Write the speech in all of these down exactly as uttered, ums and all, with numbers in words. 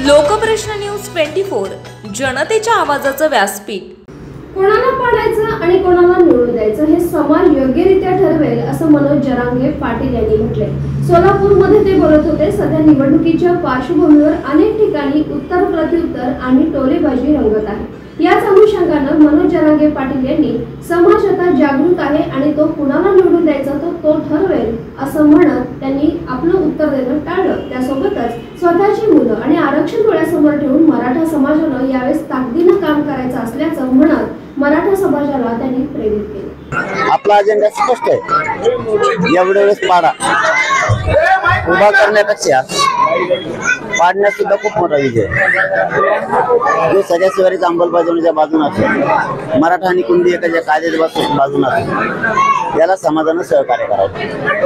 Lokprashna news twenty four, जनतेच्या आवाजाचं व्यासपीठ। कोणाला पाडायचं आणि कोणाला निवडून द्यायचं हे समाज योग्यरित्या ठरवेल असं मनोज जरांगे पाटील यांनी म्हटले। सोलापूरमध्ये ते बोलत होते। सध्या निवडणुकीच्या पार्श्वभूमीवर अनेक ठिकाणी उत्तर प्रत्युत्तर आणि टोलेबाजी रंगत आहे। याच अनुषंगानं मनोज जरांगे पाटील यांनी समाज आता जागृत आहे आणि तो कुणाला निवडून द्यायचा तो तो ठरवेल असं म्हणत त्यांनी आपलं उत्तर देणं टाळलं। त्यासोबतच स्वतःची मुलं आणि आरक्षण डोळ्यासमोर ठेवून मराठा समाजानं यावेळेस ताकदीनं काम करायचं असल्याचं म्हणत मराठा समाजाला त्यांनी प्रेरित केलं। आपला अजेंडा स्पष्ट आहे। एवढ्या वेळेस पाडा उभा करण्यापेक्षा पाडण्यात सुद्धा खूप मोठा विजय जो सगळ्या शिवारीच्या अंमलबजावणीच्या बाजूने असेल, मराठा आणि कुणबी एकाच्या कायद्याच्या बाजूने असेल, याला समाजानं सहकार्य करावं।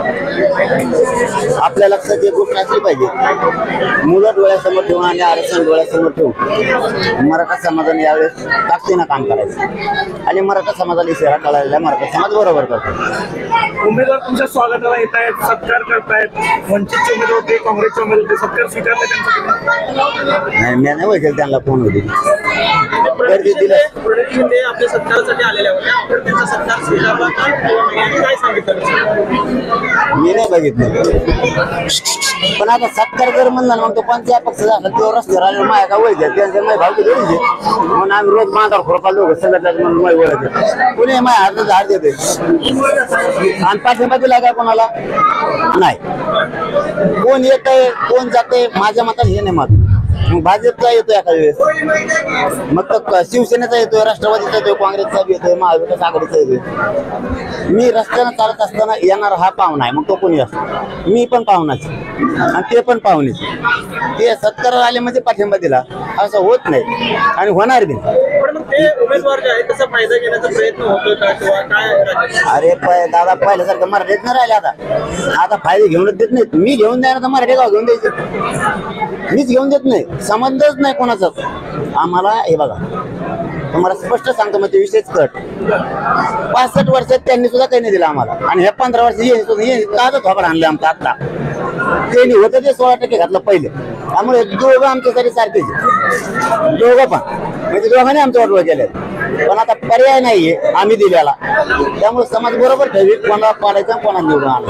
आपल्या लक्षात एक गोष्ट असली पाहिजे, मुलं डोळ्यासमोर ठेवून आणि आरक्षण डोळ्यासमोर ठेवून मराठा समाजाने यावेळेस ताकदीनं काम करायचं आणि मराठा समाजाला इशारा कळालेला मराठा समाज बरोबर करतो। उमेदवार तुमच्या स्वागताला येत आहेत, सत्कार करतायत, वंचितचे उमेदवार होते, काँग्रेसचे उमेदवार होते, सत्कार स्वीकारले नाही, मी नाही वैकल त्यांना फोन होती गर्दी दिलं आपल्या सत्कारासाठी आलेल्या होत्या। आपण त्यांचा सत्कार स्वीकारला काय सांगितलं? मी नाही बघितलं, पण आता सत्कार कर म्हणला मग तो पंचायत पक्ष तो रस्त्यावर आले माया का वैद्य त्यांच्या माय भावकी जोडीचे म्हणून आम्ही रोज मांगावर खुरपा लोक संघटना म्हणून माय ओळखते कुणी माय हात हात देते आणि पाठिंबा दिला का कोणाला नाही। कोण येत आहे कोण जाते माझ्या मतात हे नाही मत। मग भाजपचा येतोय एका वेळेस, मग तर शिवसेनेचा येतोय, राष्ट्रवादीचा येतोय, काँग्रेसचा येतोय, महाविकास आघाडीचा येतोय। मी रस्त्यानं चालत असताना येणार हा पाहुणा आहे, मग तो कोणी असतो, मी पण पाहुणाच आणि ते पण पाहुणेच। ते सत्काराला आले म्हणजे पाठिंबा दिला असं होत नाही आणि होणार बी। उमेदवार जे आहे त्याचा फायदा घेण्याचा प्रयत्न होतोय का किंवा काय? अरे दादा पहिल्यासारखं मराठीत नाही राहिले आता आता फायदे घेऊनच देत नाहीत। मी घेऊन द्यायला तर मराठी गाव घेऊन द्यायचं, मीच घेऊन देत नाही, संबंधच नाही कोणाचाच आम्हाला। हे बघा तुम्हाला स्पष्ट सांगतो, मग ते विषयच कट पासष्ट वर्षात त्यांनी सुद्धा काही नाही दिलं आम्हाला आणि हे पंधरा वर्ष ताजच थोपड आणलं आमचं। आता त्यांनी होतं ते सोळा टक्के घातलं पहिले, त्यामुळे दोघं आमच्यासाठी सारखेच दोघं पण म्हणजे दोघांनी आमच्या वाटोळ केले, पण आता पर्याय नाहीये आम्ही दिल्याला, त्यामुळे समाज बरोबर ठेवी कोणाला पाडायचं कोणाला निवडून आलं।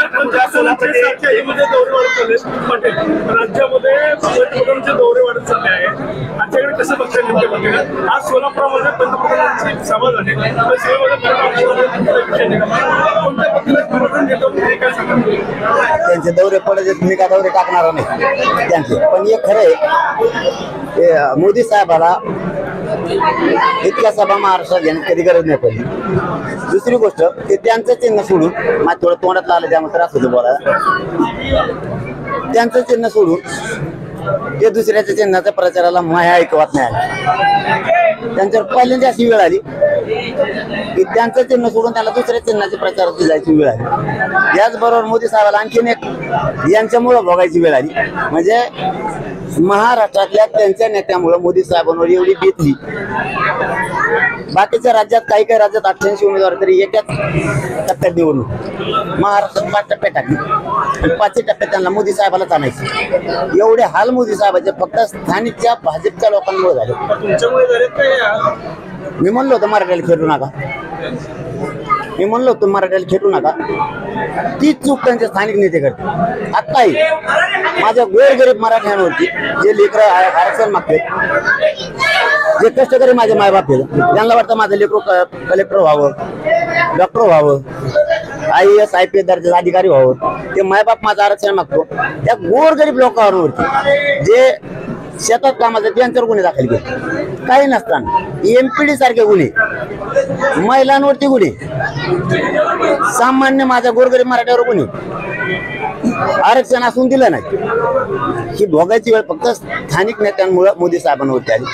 राज्यामध्ये दौरे वाढत चालले आहे, आमच्याकडे कसं बघताय? आज सोलापुरामध्ये पंतप्रधानांची सभा झाली, त्यांचे दौरे पडायचे तुम्ही का दौरे टाकणार नाही त्यांचे, पण हे खरं आहे मोदी साहेबाला इतक्या सभा महाराष्ट्रात घेण्यात कधी गरज नाही पडली। दुसरी गोष्ट ते त्यांचं चिन्ह सोडून माझ्या थोडं तोंडात आलं त्यामुळे त्रास होतो बोलायला, त्यांचं चिन्ह सोडून ते दुसऱ्याच्या चिन्हाच्या प्रचाराला माया ऐकवत नाही आली। त्यांच्यावर पहिल्यांदा अशी वेळ आली की त्यांचं चिन्ह सोडून त्याला दुसऱ्या चिन्हाच्या प्रचाराची जायची वेळ आली। याचबरोबर मोदी साहेबाला आणखीन एक यांच्यामुळं भोगायची वेळ आली, म्हणजे महाराष्ट्रातल्या त्यांच्या नेत्यामुळे मोदी साहेबांवर एवढी बेतली। बाकीच्या राज्यात काही काही राज्यात अठ्ठ्याऐंशी उमेदवार तरी एकाच टप्प्यात निवडणूक, महाराष्ट्रात पाच टप्प्यात टाकली आणि पाचही टप्प्यात त्यांना मोदी साहेबालाच आणायचे। एवढे हाल मोदी साहेबांचे फक्त स्थानिकच्या भाजपच्या लोकांमुळे झाले। मी म्हणलो होतं मराठ्याला खेळू नका, मी म्हणलो होतो मराठ्याला खेळू नका, तीच चूक त्यांचे स्थानिक नेते करते। आत्ताही माझ्या गोरगरीब मराठ्यांवरती जे लेकरं आरक्षण मागते, जे कष्टकरी माझे मायबाप आहेत, त्यांना वाटतं माझं लेकरू कलेक्टर व्हावं, डॉक्टर व्हावं, I S I P S दर्जाचा अधिकारी व्हावं, ते मायबाप माझं आरक्षण मागतो। त्या गोरगरीब लोकांवरती जे शेतात कामाचे त्यांच्यावर गुन्हे दाखल केले, काही नसताना एमपीडी सारखे गुन्हे, महिलांवरती गुन्हे, सामान्य माझ्या गोरगरीब मराठ्यावर गुन्हे, आरक्षण असून दिलं नाही। ही भोगायची वेळ फक्त स्थानिक नेत्यांमुळे मोदी साहेबांवरती आली।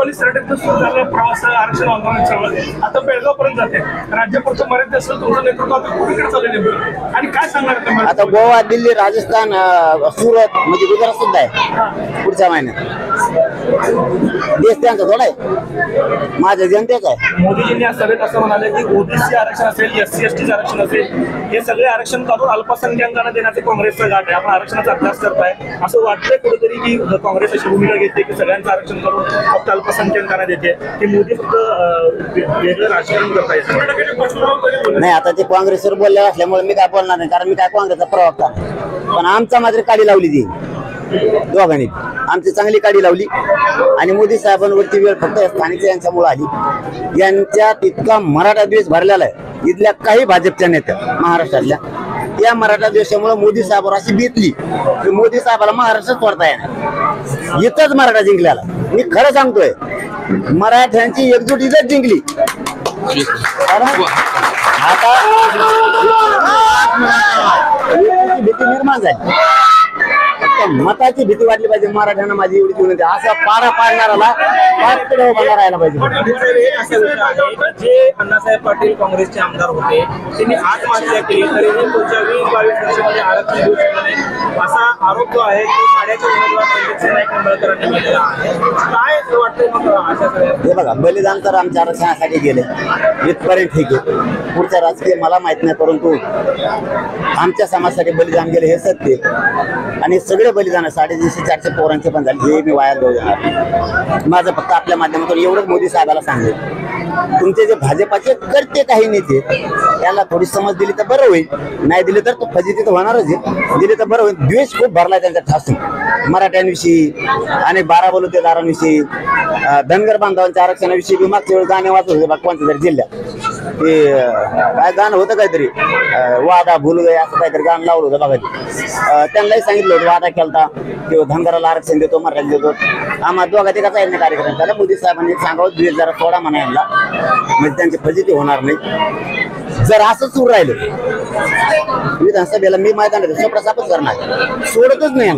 आता बेळगाव पर्यंत जाते, राज्यापुरतं मर्यादित असेल तुमचं नेतृत्व आता कुठेकडे चाललं आणि काय सांगणार? आता गोवा, दिल्ली, राजस्थान, सुरत म्हणजे गुजरात सुद्धा आहे पुढच्या महिन्यात। देश त्यांचा थोडा आहे, माझ्या जनतेचा आहे. मोदीजींनी या सभेत असं म्हणाले की ओबीसी आरक्षण असेल, एस सी एस टीचं आरक्षण असेल, हे सगळे आरक्षण काढून अल्पसंख्याकांना देण्याचे काँग्रेसचा घाट आहे. आपण आरक्षणाचा अभ्यास करताय, असं वाटतंय कुठेतरी की काँग्रेस अशी भूमिका घेते की सगळ्यांचं आरक्षण काढून फक्त अल्पसंख्याकांना देते, की मोदी फक्त वेगळं राजकारण करतायत. नाही, आता ते काँग्रेसवर बोलले असल्यामुळे मी काय बोलणार नाही, कारण मी काय काँग्रेसचा प्रवक्ता नाही. पण आमचा मात्र काडी लावली ती दोघांनी, आमची चांगली काडी लावली. आणि मोदी साहेबांवरती वेळ फक्त स्थानिक यांच्यामुळे आली. यांच्यात इतका मराठा द्वेष भरलेला आहे इथल्या काही भाजपच्या नेत्या महाराष्ट्रातल्या. या मराठा द्वेषामुळे मोदी साहेबांवर अशी बेतली की मोदी साहेबाला महाराष्ट्रात सोडता येणार. इथंच मराठा जिंकलेला. मी खरं सांगतोय, मराठ्यांची एकजूट इथंच जिंकली. आता भीती निर्माण झाली, मताची भीती वाटली पाहिजे मराठ्यांना. माझी एवढी विनंती, असा पाडा पाडणाराला पाच पुढे उभा राहायला पाहिजे. जे अण्णासाहेब पाटील काँग्रेसचे आमदार होते त्यांनी आत्महत्या केली तरीही पुढच्या वीस बावीस वर्षामध्ये आरक्षण देऊ शकलं नाही, असा आरोप जो आहे तो माड्याच्या उमेदवार संजय नाईक निंबाळकरांनी केलेला आहे. काय वाटतंय मग अशा सगळ्या? हे बघा, बलिदान तर आमच्या आरक्षणासाठी गेले, इथपर्यंत ठीक आहे. पुढच्या राजकीय मला माहित नाही, परंतु आमच्या समाजासाठी बलिदान गेले हे सत्य. आणि सगळे बलिदान साडेतीनशे चारशे पोरांचे पण झाले, हे मी वाया जाऊ देणार. माझं फक्त आपल्या माध्यमातून एवढंच मोदी साहेबाला सांगेल, तुमचे जे भाजपाचे करते काही नेते त्याला थोडी समज दिली तर बरं होईल, नाही दिली तर तो फजिती तर होणारच आहे. दिली तर बरं होईल. द्वेष खूप भरलाय त्यांचा ठासून मराठ्यांविषयी आणि बारा बलुतेदारांविषयी, धनगर बांधवांच्या आरक्षणाविषयी बी मागच्या वेळी गाणे वाचत होते बघ कोणत्या तरी जिल्ह्यात. ते काय गाणं होतं काहीतरी, वादा भूल गए असं काहीतरी गाणं लावलं होतं बघा. त्यांनाही सांगितलं होतं वादा केलता किंवा धनगराला आरक्षण देतो, मराठ्याला देतो. आम्हा दोघा तिघाचा आहे कार्यक्रम. त्याला मोदी साहेबांनी सांगावं द्वेष जरा सोडा म्हणायला, म्हणजे त्यांची फजिती होणार नाही. जर असं सुरू राहिलं विधानसभेला मी मैदानात सप्रसापच करणार, सोडतच नाही.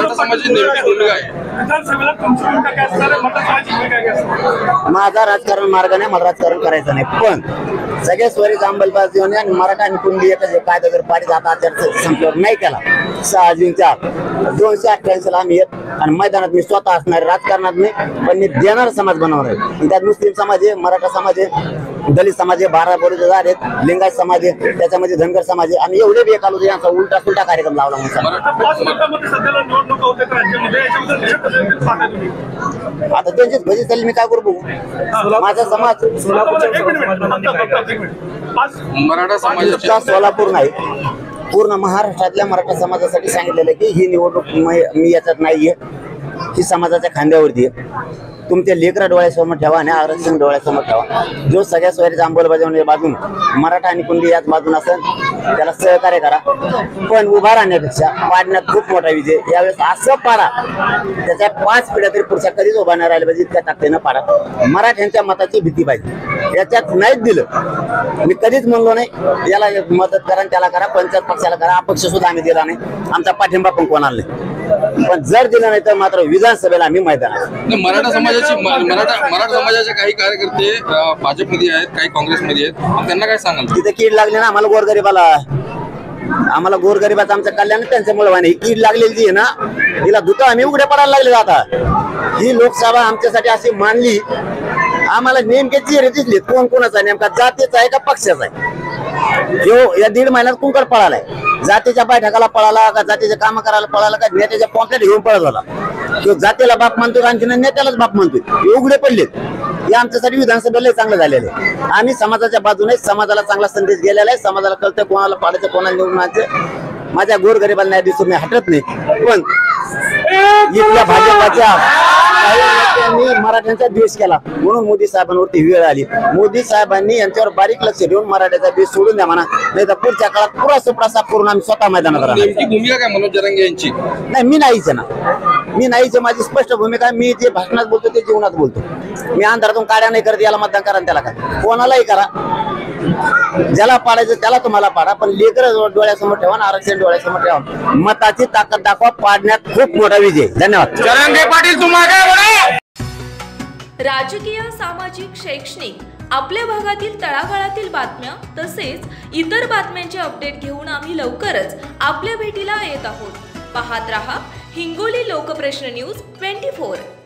माझा राजकारण मार्ग नाही, मला राजकारण करायचं नाही. पण सगळ्या स्वरीच अंमलबजावणी होणे आणि मराठा आणि कुंडी एकच कायदा जर पारित आता आचार संपल्यावर नाही केला, सहा जूनच्या दोनशे अठ्ठ्याऐंशी ला आम्ही येत आणि मैदानात मी स्वतः असणार, राजकारणात नाही पण मी देणार समाज बनवणार आहे. त्यात मुस्लिम समाज आहे, मराठा समाज आहे, दलित समाज आहे, बारा बलुतेदार आहेत, लिंगायत समाज आहे, त्याच्यामध्ये धनगर समाज आहे. आम्ही एवढे बी एकालो यांचा उलटा सुलटा कार्यक्रम लावला म्हणून. आता त्यांचीच भजी चालली, मी काय करू बघू. माझा समाज मराठा समाजाचा सोलापूर नाही, पूर्ण महाराष्ट्रातल्या मराठा समाजासाठी सांगितलेलं आहे की ही निवडणूक मी याच्यात नाहीये, ही समाजाच्या खांद्यावरती आहे. तुमच्या लेकरा डोळ्यासमोर ठेवा आणि आरक्षण डोळ्यासमोर ठेवा. जो सगळ्या सोयरीचा अंमलबजावणी बाजून मराठा आणि कुंडी याच बाजून असेल त्याला सहकार्य करा. पण उभा राहण्यापेक्षा पाडण्यात खूप मोठा विजय. यावेळेस असं पाडा त्याच्या पाच पिढ्या तरी पुढच्या कधीच उभा नाही राहिला पाहिजे, इतक्या ताकदीनं पाडा. मराठ्यांच्या मताची भीती पाहिजे, याच्यात नाहीच दिलं. मी कधीच म्हणलो नाही याला मदत करा त्याला करा, पंचायत पक्षाला करा, अपक्ष सुद्धा आम्ही दिला नाही, आमचा पाठिंबा पण कोणाला नाही. पण जर दिलं नाही तर मात्र विधानसभेला आम्ही मैदानात. मराठा समाजाची मराठा मराठा समाजाचे काही कार्यकर्ते भाजपमध्ये आहेत, काही काँग्रेसमध्ये आहेत, त्यांना काय सांगाल? तिथे कीड लागली ना आम्हाला, गोरगरीबाला. आम्हाला गोरगरिबाचं आमचं कल्याण त्यांच्यामुळे व्हाय नाही. कीड लागलेली जी आहे ना तिला धुतो आम्ही उघडे पडायला लागले. आता ही लोकसभा आमच्यासाठी अशी मानली, आम्हाला नेमके चेहरे दिसले कोण कोणाचा, नेमका जातीचा आहे का पक्षाचा आहे. जो या दीड महिन्यात कुंकड पळालाय, जातीच्या बैठकाला पळाला का जातीचे काम करायला पळाला का नेत्याच्या पॉम्पलेट घेऊन पळत होता. तो जातीला बाप म्हणतोय आणखी नेत्यालाच बाप म्हणतोय. हे उघडे पडलेत. हे आमच्यासाठी विधानसभेला चांगलं झालेलं आहे. आम्ही समाजाच्या बाजूने समाजाला चांगला संदेश गेलेला आहे. समाजाला कळतं कोणाला पाडायचं कोणाला निवडून आणायचं. माझ्या गोरगरिबाला न्याय दिसून मी हटत नाही. पण इथल्या भाजपाच्या काही नेत्यांनी मराठ्यांचा द्वेष केला म्हणून मोदी साहेबांवरती वेळ आली. मोदी साहेबांनी यांच्यावर बारीक लक्ष देऊन मराठ्याचा द्वेष सोडून द्या म्हणा, नाही तर पुढच्या काळात पुरा सुपडा साफ करून आम्ही स्वतः मैदानात राहणार. नेमकी भूमिका काय मनोज जरांगे यांची? नाही, मी नाहीच ना, मी नाहीच. माझी स्पष्ट भूमिका, मी जे भाषणात बोलतो ते जीवनात बोलतो. मी अंधारातून काड्या नाही करत, याला मतदान करा त्याला काय, कोणालाही करा, ज्याला पाडायचं त्याला तुम्हाला पाडा, पण लेकर डोळ्यासमोर ठेवा, आरक्षण डोळ्यासमोर ठेवा. मताची ताकद दाखवा, पाडण्यात खूप मोठा विजय. धन्यवाद. जरांगे पाटील तुम्हाला राजकीय, सामाजिक, शैक्षणिक आपल्या भागातील तळागाळातील बातम्या तसेच इतर बातम्यांचे अपडेट घेऊन आम्ही लवकरच आपल्या भेटीला येत आहोत. पाहत रहा Hingoli Lokprashna news twenty four.